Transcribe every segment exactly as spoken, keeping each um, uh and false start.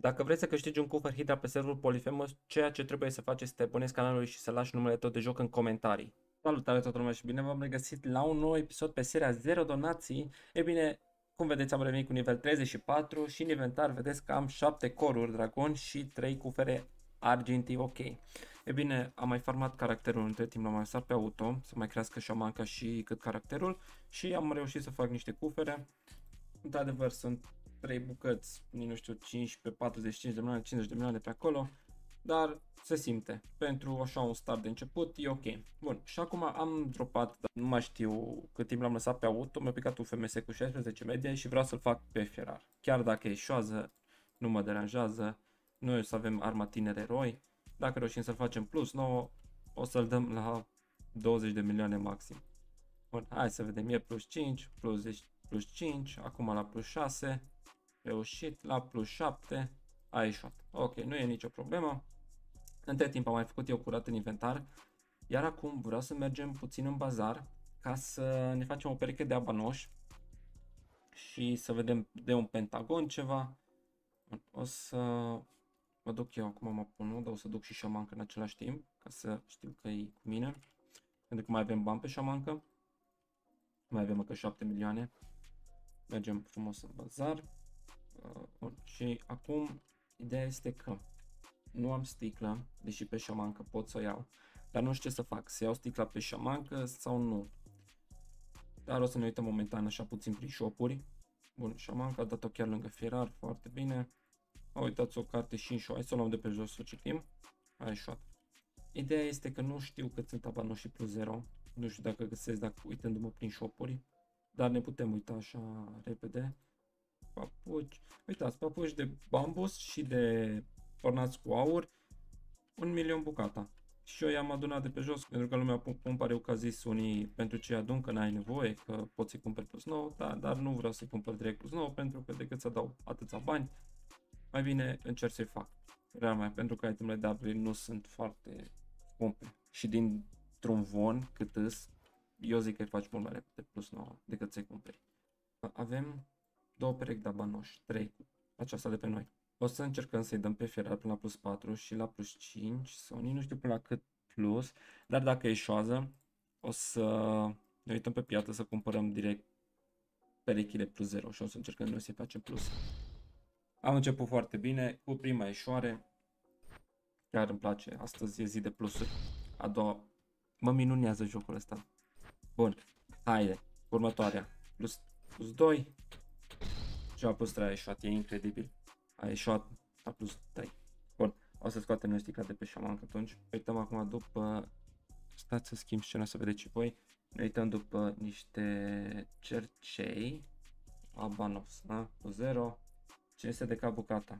Dacă vrei să câștigi un cufăr Hydra pe serverul Polyphemus, ceea ce trebuie să faci este să te abonezi canalului și să lași numele tău de joc în comentarii. Salutare toată lumea și bine v-am regăsit la un nou episod pe seria zero donații. E bine, cum vedeți am revenit cu nivel treizeci și patru și în inventar vedeți că am șapte coruri dragon și trei cufere argintii ok. E bine, am mai farmat caracterul între timp, l-am mai lăsat pe auto, să mai crească șamanca și cât caracterul și am reușit să fac niște cufere. Într-adevăr sunt trei bucăți, nu știu, cincisprezece, patruzeci și cinci de milioane, cincizeci de milioane pe acolo, dar se simte. Pentru așa un start de început e ok. Bun, și acum am dropat, dar nu mai știu cât timp l-am lăsat pe auto, mi-a picat un F M S cu șaisprezece media și vreau să-l fac pe Ferar. Chiar dacă e șoază, nu mă deranjează, noi o să avem arma tineri eroi, dacă reușim să-l facem plus nouă, o să-l dăm la douăzeci de milioane maxim. Bun, hai să vedem, e plus cinci, plus zece, plus cinci, acum la plus șase, reușit, la plus șapte, a ieșit. Ok, nu e nicio problemă. Între timp am mai făcut eu curat în inventar, iar acum vreau să mergem puțin în bazar ca să ne facem o pereche de abanoși și să vedem de un pentagon ceva. O să mă duc eu acum mă pun, dar o să duc și șamancă în același timp, ca să știu că e cu mine, pentru că mai avem bani pe șamancă. Mai avem încă șapte milioane. Mergem frumos în bazar. Uh, și acum ideea este că nu am sticlă, deși pe șamancă pot să o iau. Dar nu știu ce să fac, să iau sticla pe șamancă sau nu. Dar o să ne uităm momentan așa puțin prin shop-uri. Bun, șamancă a dat-o chiar lângă Ferar, foarte bine. A uitat o carte și în show, hai să o luăm de pe jos să o citim. A ieșit. Ideea este că nu știu cât sunt abanoșii plus zero. Nu știu dacă găsesc dacă uitându-mă prin shop-uri. Dar ne putem uita așa repede. Papuci. Uitați, papuci de bambus și de ornați cu aur. Un milion bucata. Și eu i-am adunat de pe jos, pentru că lumea pun pariu că a zis unii pentru ce adun că n-ai nevoie, că poți să-i cumperi plus nouă, da, dar nu vreau să-i cumpăr direct plus nouă, pentru că decât să dau atâția bani, mai bine încerc să-i fac. Real mai, pentru că itemele de upgrade nu sunt foarte scumpe. Și dintr-un von cât îs, eu zic că îi faci mult mai repede plus nouă decât să-i cumperi. Avem două perechi de abanoși, trei cu aceasta de pe noi. O să încercăm să-i dăm pe Ferar până la plus patru și la plus cinci sau nici nu știu până la cât plus, dar dacă e șoază o să ne uităm pe piață să cumpărăm direct perechile plus zero și o să încercăm noi să-i facem plus. Am început foarte bine cu prima eșoare, chiar îmi place, astăzi e zi de plusuri, a doua mă minunează jocul ăsta. Bun, haide, următoarea, plus, plus doi și la plus trei a ieșit, e incredibil, a ieșit la plus trei. Bun, o să scoatem noi sticla de pe șamancă atunci, uităm acum după, stați să schimb scena să vedeți și voi, ne uităm după niște cercei, abanos, da? Plus zero, cinci sute de ca bucata.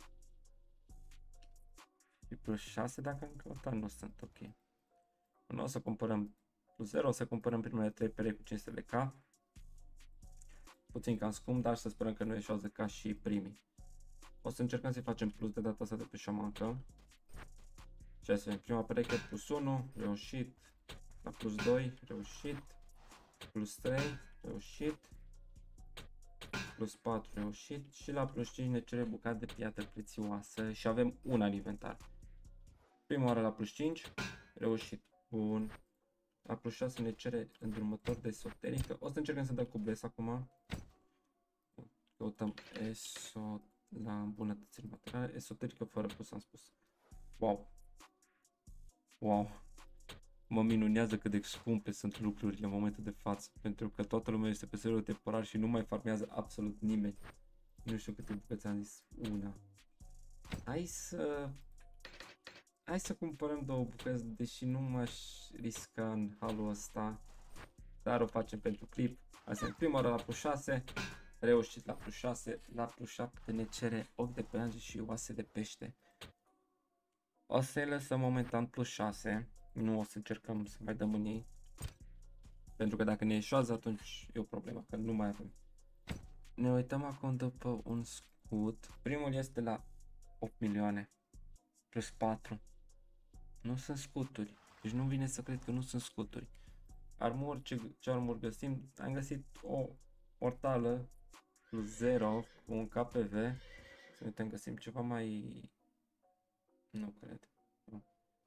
Și plus șase dacă am căutat, nu sunt ok. Nu o să cumpărăm plus zero, o să cumpărăm primele trei perechi cu cinci sute de ca. Puțin cam scump, dar să sperăm că nu ieșează ca și primii. O să încercăm să facem plus de data asta de pe șamancă. Și hai să vedem, prima pereche plus unu, reușit. La plus doi, reușit. Plus trei, reușit. Plus patru, reușit. Și la plus cinci ne cere bucate de piatră prețioasă și avem una în inventar. Prima oară la plus cinci, reușit. Bun. La plus șase ne cere îndrumător de esoterică. O să încercăm să dăm cu bles acum. Căutăm eso la îmbunătățiri materiale. Esoterică fără plus am spus. Wow. Wow. Mă minunează cât de scumpe sunt lucrurile în momentul de față. Pentru că toată lumea este pe serverul temporar și nu mai farmează absolut nimeni. Nu știu câte bucăți am zis. Una. Hai să... Hai să cumpărăm două bucăți, deși nu m-aș risca în halul ăsta. Dar o facem pentru clip. Hai să prima oară la plus șase. Reușit la plus șase. La plus șapte ne cere ochi de păianjen și oase de pește. O să-i lăsăm momentan plus șase. Nu o să încercăm să mai dăm în ei. Pentru că dacă ne ieșează atunci e o problemă, că nu mai avem. Ne uităm acum după un scut. Primul este la opt milioane. Plus patru. Nu sunt scuturi. Deci nu vine să cred că nu sunt scuturi. Armur, ce, ce armur găsim? Am găsit o portală plus zero cu un K P V Să ne uităm, găsim ceva mai... Nu cred. Nu.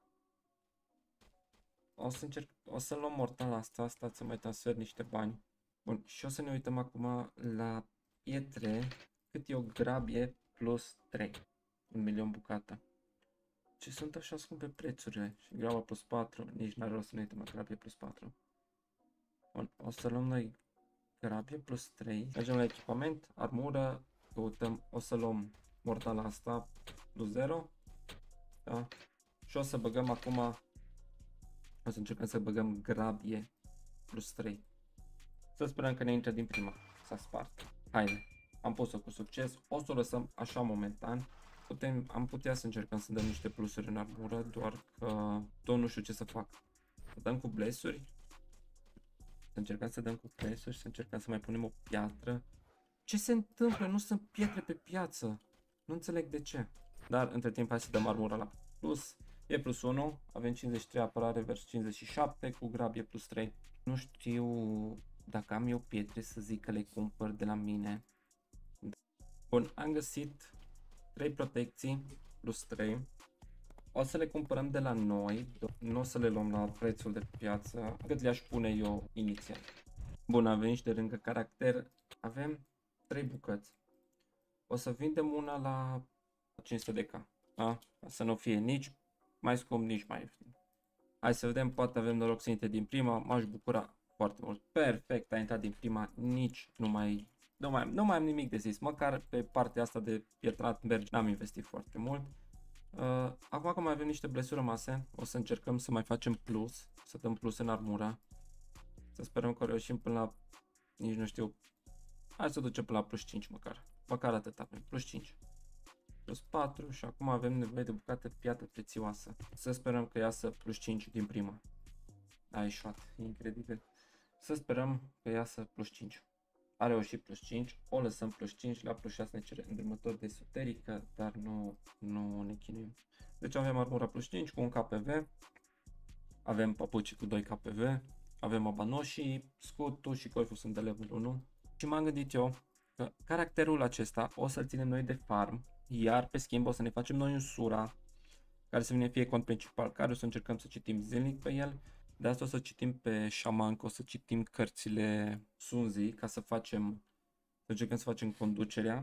O să încerc, o să luăm mortal asta, stați să mai transfer niște bani. Bun, și o să ne uităm acum la pietre, cât e o grabie plus trei. Un milion bucată. Ce sunt așa scumpe prețurile? Și graba plus patru, nici n-are rost să ne uităm la grabie plus patru. Bun, o să luăm noi grabie plus trei. Mergem la echipament, armură, căutăm, o să luăm mortala asta plus zero. Da? Și o să băgăm acum, o să încercăm să băgăm grabie plus trei. Să sperăm că ne intră din prima. S-a spart. Haide, am pus-o cu succes. O să o lăsăm așa momentan. Putem, am putea să încercăm să dăm niște plusuri în armură, doar că tot nu știu ce să fac. Să dăm cu blesuri. Să încercăm să dăm cu blesuri, să încercăm să mai punem o piatră. Ce se întâmplă? Nu sunt pietre pe piață. Nu înțeleg de ce. Dar între timp hai să dăm armura la plus. E plus unu, avem cincizeci și trei apărare versus cincizeci și șapte, cu grabie plus trei. Nu știu dacă am eu pietre să zic că le cumpăr de la mine. Bun, am găsit trei protecții plus trei. O să le cumpărăm de la noi, nu o să le luăm la prețul de piață, cât le-aș pune eu inițial. Bun, avem și de lângă caracter, avem trei bucăți. O să vindem una la cinci sute de K, da? Ca să nu fie nici mai scump, nici mai ieftin. Hai să vedem, poate avem noroc să intre din prima, m-aș bucura foarte mult. Perfect, a intrat din prima, nici nu mai, nu mai, nu mai am nimic de zis, măcar pe partea asta de pietrat merge, n-am investit foarte mult. Uh, acum că mai avem niște blesuri rămase, o să încercăm să mai facem plus, să dăm plus în armura. Să sperăm că reușim până la, nici nu știu, hai să ducem până la plus cinci măcar, măcar atât avem, plus cinci. Plus patru și acum avem nevoie de bucată piatră prețioasă. Să sperăm că iasă plus cinci din prima. A ieșit, incredibil. Să sperăm că iasă plus cinci. A reușit plus cinci, o lăsăm plus cinci, la plus șase ne cere îndrumător de esoterică, dar nu, nu ne chinuim. Deci avem armura plus cinci cu un K P V, avem papuci cu doi K P V, avem abanoșii, scutul și coiful sunt de level unu. Și m-am gândit eu că caracterul acesta o să-l ținem noi de farm, iar pe schimb o să ne facem noi un sura, care să vină fie cont principal, care o să încercăm să citim zilnic pe el. De asta o să citim pe șaman, o să citim cărțile Sunzi ca să facem, să încercăm să facem conducerea.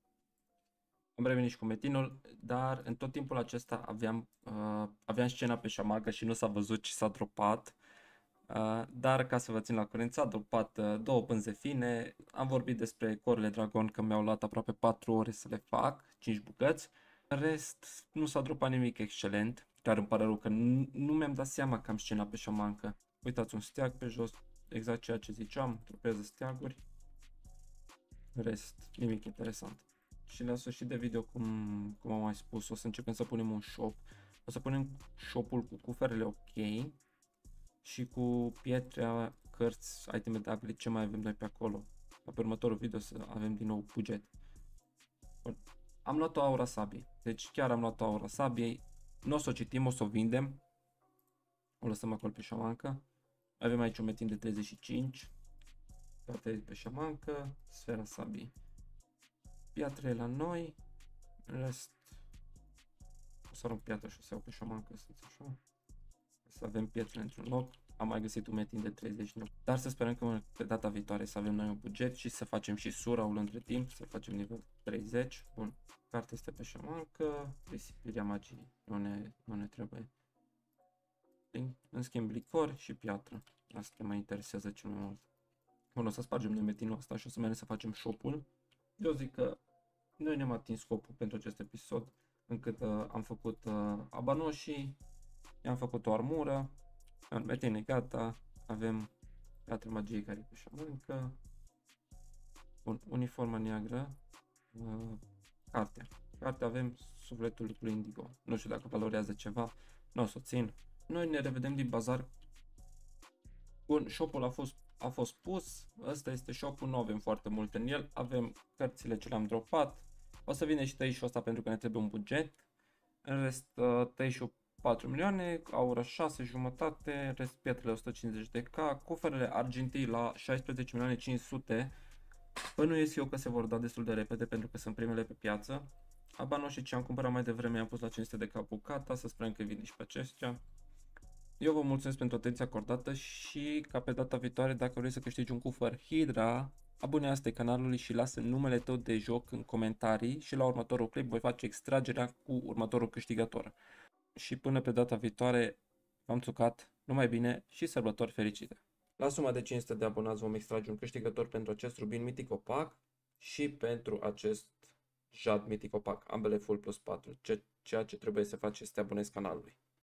Am revenit și cu metinul, dar în tot timpul acesta aveam, uh, aveam scena pe șamancă și nu s-a văzut ce s-a dropat. Uh, dar ca să vă țin la curent, s-a dropat uh, două pânze fine. Am vorbit despre corile dragon, că mi-au luat aproape patru ore să le fac, cinci bucăți. În rest, nu s-a dropat nimic excelent. Chiar îmi pare rău că nu, nu mi-am dat seama că am scena pe șamancă. Uitați, un steag pe jos, exact ceea ce ziceam, tropează steaguri. În rest, nimic interesant. Și la sfârșit de video, cum, cum am mai spus, o să începem să punem un shop. O să punem shop-ul cu cuferele ok și cu pietre, cărți, iteme de upgrade, ce mai avem noi pe acolo. La pe următorul video să avem din nou buget. Bun. Am luat o aura sabiei, deci chiar am luat o aura sabiei. Nu o să o citim, o să o vindem. O lăsăm acolo pe șamancă. Avem aici un metin de treizeci și cinci. Toate pe șamancă, sfera sabiei. Piatrele la noi. În rest, o să arunc piatra și o să iau pe șamancă, să așa. Să avem pietrele într-un loc. Am mai găsit un metin de treizeci și nouă. Dar să sperăm că pe data viitoare să avem noi un buget și să facem și sura-ul între timp, să facem nivel treizeci. Bun. Cartea este pe șamancă, risipirea magiei, nu ne, nu ne trebuie. În schimb, licor și piatră. Asta mă interesează cel mai mult. Bun, o să spargem noi metinul ăsta și o să mergem să facem shop-ul. Eu zic că noi ne-am atins scopul pentru acest episod, încât uh, am făcut uh, abanoșii, i-am făcut o armură, metin e gata, avem piatră magiei care e pe șamancă. Bun, uniforma neagră, uh, cartea. Cartea avem sufletul lui Indigo. Nu știu dacă valorează ceva, nu o să o țin. Noi ne revedem din bazar. Bun, shop-ul a fost, a fost pus. Ăsta este shop-ul, nu avem foarte mult în el. Avem cărțile ce le-am dropat. O să vină și tăișul ăsta pentru că ne trebuie un buget. În rest, tăișul patru milioane, aura șase jumătate, rest pietrele o sută cincizeci de K, cuferele argintii la șaisprezece milioane cinci sute. Bănuiesc eu că se vor da destul de repede pentru că sunt primele pe piață Aba nu știu ce am cumpărat mai devreme, am pus la cinci sute de capucata, să sperăm că vine și pe acestea. Eu vă mulțumesc pentru atenția acordată și ca pe data viitoare, dacă vrei să câștigi un cufăr Hydra, abonează-te canalului și lasă numele tău de joc în comentarii și la următorul clip voi face extragerea cu următorul câștigător. Și până pe data viitoare, v-am țucat, numai bine și sărbători fericite! La suma de cinci sute de abonați vom extrage un câștigător pentru acest rubin mitic opac și pentru acest jad mitic opac, ambele full plus patru. Ceea ce trebuie să faci este să te abonezi canalului.